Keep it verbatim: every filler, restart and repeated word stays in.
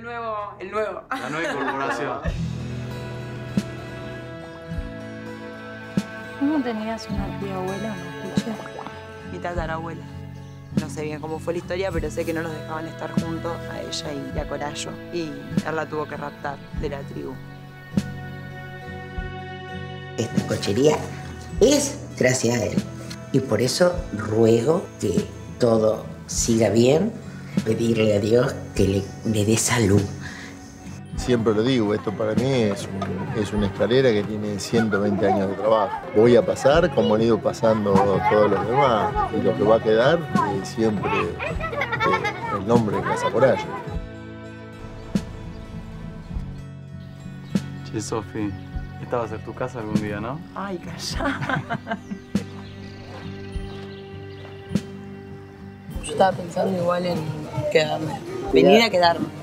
El nuevo, el nuevo. La nueva incorporación. ¿Cómo tenías una tía abuela? ¿Me escuché? Mi tatarabuela. No sé bien cómo fue la historia, pero sé que no los dejaban estar juntos a ella y a Corayo. Y él la tuvo que raptar de la tribu. Esta cochería es gracias a él. Y por eso ruego que todo siga bien, pedirle a Dios que le, le dé salud. Siempre lo digo, esto para mí es, un, es una escalera que tiene ciento veinte años de trabajo. Voy a pasar como han ido pasando todos los demás, y lo que va a quedar es siempre eh, el nombre de Casa Corayo. Che, Sofi, esta va a ser tu casa algún día, ¿no? Ay, callá. Yo estaba pensando igual en quedarme. Venir a quedarme.